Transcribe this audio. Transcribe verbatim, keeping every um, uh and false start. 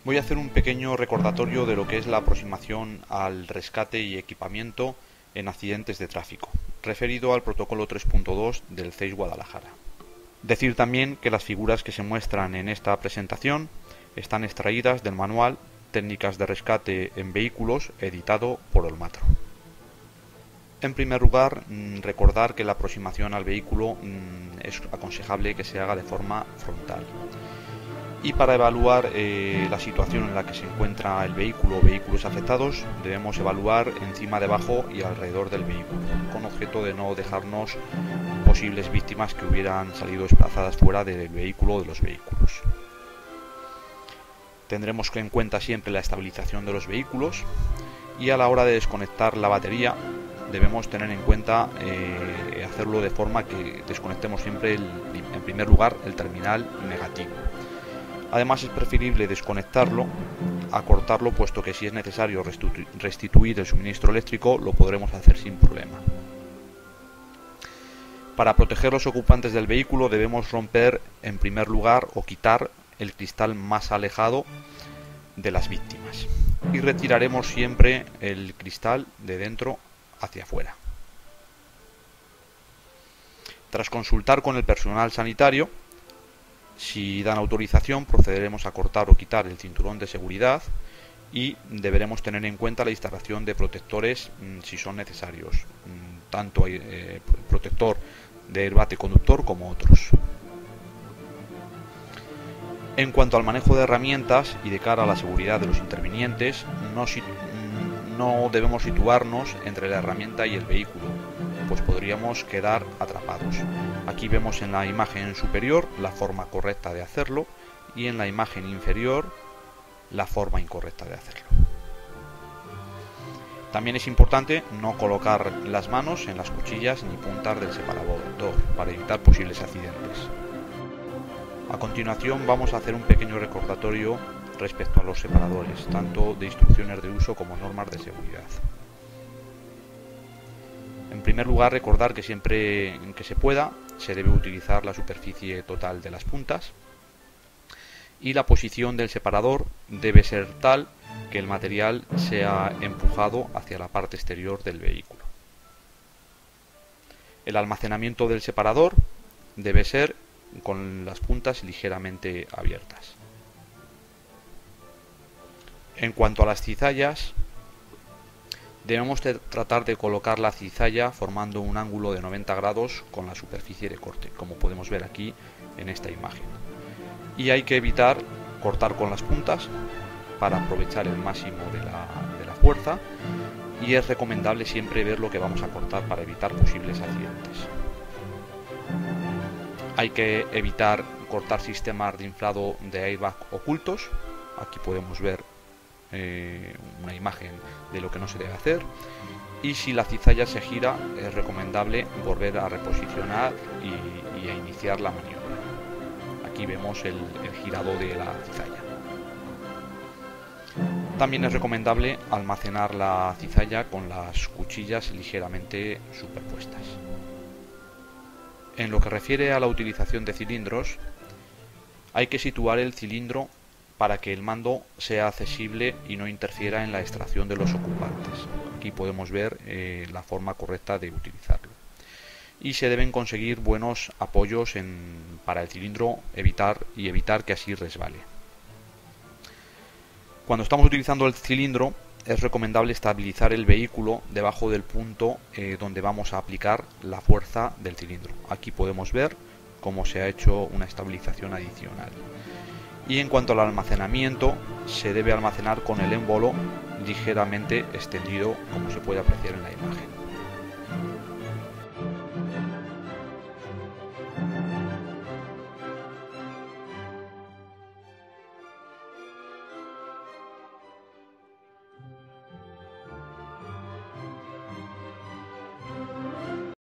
Voy a hacer un pequeño recordatorio de lo que es la aproximación al rescate y equipamiento en accidentes de tráfico, referido al protocolo tres punto dos del C E I S Guadalajara. Decir también que las figuras que se muestran en esta presentación están extraídas del manual Técnicas de rescate en vehículos, editado por Olmatro. En primer lugar, recordar que la aproximación al vehículo es aconsejable que se haga de forma frontal. Y para evaluar eh, la situación en la que se encuentra el vehículo o vehículos afectados, debemos evaluar encima, debajo y alrededor del vehículo, con objeto de no dejarnos posibles víctimas que hubieran salido desplazadas fuera del vehículo o de los vehículos. Tendremos en cuenta siempre la estabilización de los vehículos y a la hora de desconectar la batería debemos tener en cuenta eh, hacerlo de forma que desconectemos siempre el, en primer lugar el terminal negativo. Además es preferible desconectarlo a cortarlo, puesto que si es necesario restitu- restituir el suministro eléctrico lo podremos hacer sin problema. Para proteger los ocupantes del vehículo debemos romper en primer lugar o quitar el cristal más alejado de las víctimas y retiraremos siempre el cristal de dentro hacia afuera. Tras consultar con el personal sanitario, si dan autorización, procederemos a cortar o quitar el cinturón de seguridad y deberemos tener en cuenta la instalación de protectores si son necesarios, tanto eh, protector de airbag conductor como otros. En cuanto al manejo de herramientas y de cara a la seguridad de los intervinientes, no, no debemos situarnos entre la herramienta y el vehículo, pues podríamos quedar atrapados. Aquí vemos en la imagen superior la forma correcta de hacerlo y en la imagen inferior la forma incorrecta de hacerlo. También es importante no colocar las manos en las cuchillas ni puntas del separador para evitar posibles accidentes. A continuación vamos a hacer un pequeño recordatorio respecto a los separadores, tanto de instrucciones de uso como normas de seguridad. En primer lugar, recordar que siempre que se pueda se debe utilizar la superficie total de las puntas y la posición del separador debe ser tal que el material sea empujado hacia la parte exterior del vehículo. El almacenamiento del separador debe ser con las puntas ligeramente abiertas. En cuanto a las cizallas, debemos de tratar de colocar la cizalla formando un ángulo de noventa grados con la superficie de corte, como podemos ver aquí en esta imagen. Y hay que evitar cortar con las puntas para aprovechar el máximo de la, de la fuerza, y es recomendable siempre ver lo que vamos a cortar para evitar posibles accidentes. Hay que evitar cortar sistemas de inflado de airbag ocultos. Aquí podemos ver eh, una imagen de lo que no se debe hacer. Y si la cizalla se gira, es recomendable volver a reposicionar y, y a iniciar la maniobra. Aquí vemos el, el girado de la cizalla. También es recomendable almacenar la cizalla con las cuchillas ligeramente superpuestas. En lo que refiere a la utilización de cilindros, hay que situar el cilindro para que el mando sea accesible y no interfiera en la extracción de los ocupantes. Aquí podemos ver eh, la forma correcta de utilizarlo. Y se deben conseguir buenos apoyos en, para el cilindro evitar y evitar que así resbale. Cuando estamos utilizando el cilindro, es recomendable estabilizar el vehículo debajo del punto eh, donde vamos a aplicar la fuerza del cilindro. Aquí podemos ver cómo se ha hecho una estabilización adicional. Y en cuanto al almacenamiento, se debe almacenar con el émbolo ligeramente extendido, como se puede apreciar en la imagen.